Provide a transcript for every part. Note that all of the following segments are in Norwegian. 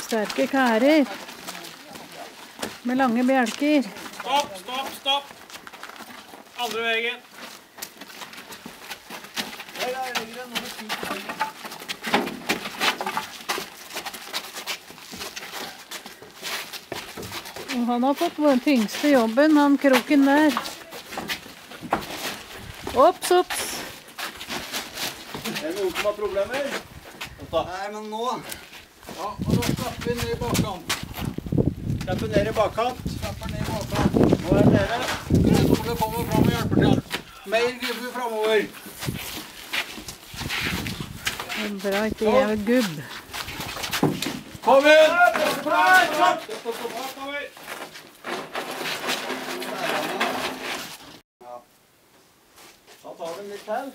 Sterke kærer. Med lange bjelker. Stopp, stopp, stopp. Andre veien. Og han har fått den tyngste jobben, han kroken der. Opps, opps. Er det noen som har problemer? Nei, men nå. Ja, og da slapper vi ned i bakkant. Slapper ned i bakkant. Slapper ned i bakkant. Nå er dere. Ole kommer fram og hjelper til. Mer gubbe fremover. Bra, ikke jeg er gubb. Kom inn! Da tar vi litt til.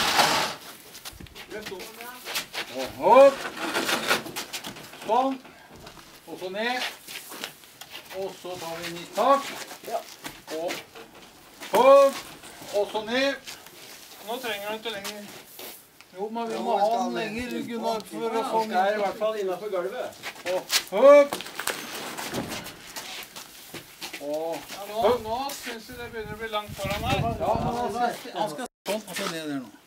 Og opp. Sånn. Og så ned. Og så tar vi nytt tak. Og opp. Og så ned. Nå trenger du ikke lenger. Jo, men vi må ha den lenger, Gunnar, for å få Den er i hvert fall innenfor gulvet. Og opp. Og Nå synes jeg det begynner å bli langt foran her. ja, men han skal sånn, og så ned der nå.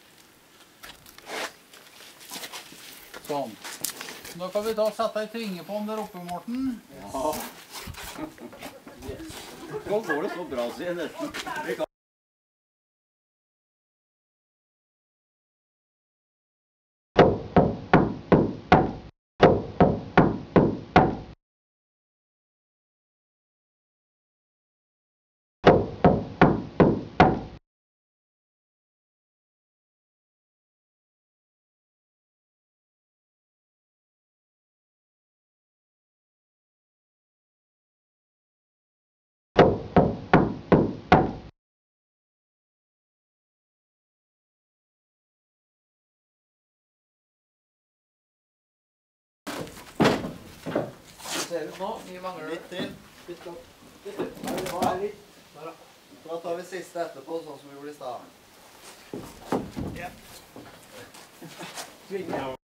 Sånn. Da kan vi da sette ei tvinge på den der oppe, Morten. Ja. Nå går det så bra, sier jeg nesten. Ser ut nå, vi mangler Litt til. litt. Da tar vi siste etterpå, sånn som vi gjorde i stad. Tvinge.